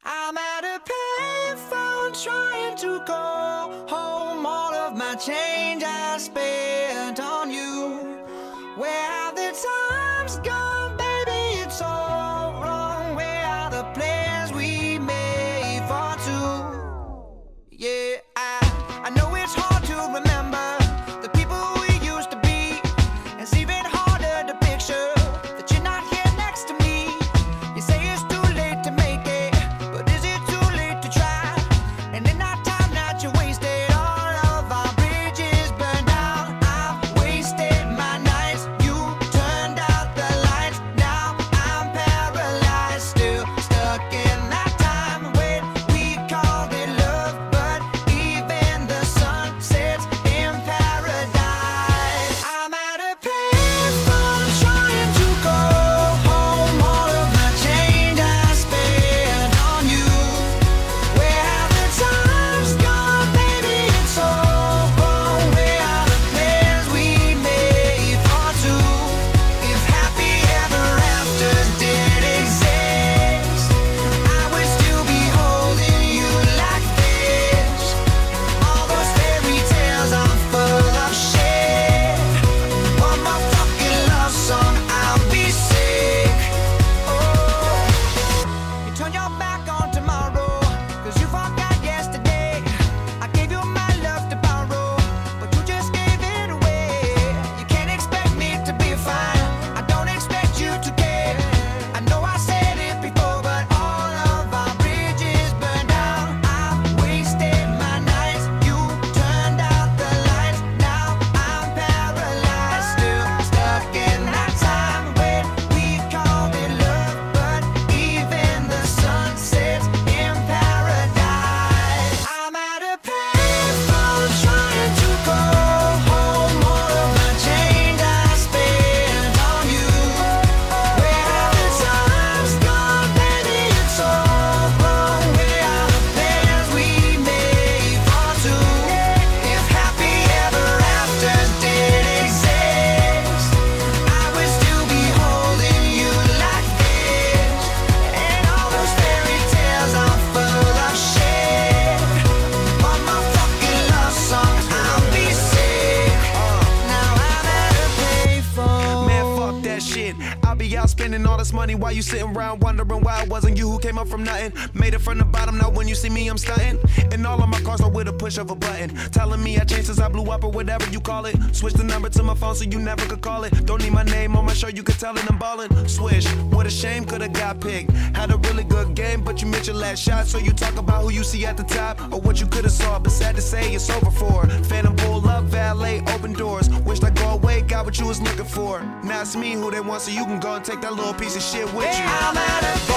I'm at a payphone trying to call home all of my change I spent on you. Where have the times gone, baby? It's all wrong. Where are the plans we made for two? Yeah, I know it's hard to remember the people we used to be. It's even harder to picture that you're not here next to me. You say it's too late to make it, but is it too late to try? And in that time that you wasted, all of our bridges burned down. I've wasted my nights, you turned out the lights. Now I'm paralyzed, still stuck in that time when we called it love. But even the sun sets in paradise. I'm at a payphone trying to go home all of my change I spent on you. Where have the times gone, baby? It's all wrong. Where are the plans we made for two? If happy ever afters did exist, I would still be holding you like this. All those fairy tales are full of shit. One more fucking love song, I'll be sick. Oh, you turn your back on tomorrow, 'cause you forgot yesterday. I gave you my love to borrow, but you just gave it away. You can't expect me to be fine, I don't expect you to care. I know I said it before, but all of our bridges burned down. I've wasted my nights, you turned out the lights. Now I'm paralyzed, still stuck in that time when we called it love. But even the sun sets in paradise. I'm at a payphone trying to go home all of my change I spent on you. Where have the times gone, baby? It's all wrong. Where are the plans we made for two? If happy ever afters did exist, I would still be holding you like this. And all those fairy tales are full of shit. One more fucking love song, I'll be sick. Now I'm at a payphone. Man, fuck that shit. I'll be out spending all this money while you sitting around wondering why it wasn't you who came up from nothing. Made it from the bottom, now when you see me, I'm stunting. And all of my cars are with a push of a button. Telling me I changed since I blew up or whatever you call it. Switch the number to my phone so you never could call it. Don't need my name on my show, you could tell it I'm ballin'. Swish, what a shame, could've got picked. Had a really good game, but you missed your last shot. So you talk about who you see at the top or what you could've saw. But sad to say, it's over for. Phantom pull up, valet, open doors. Wished I go away, got what you was looking for. Now it's me who they want, so you can go and take that little piece of shit with you. I'm at a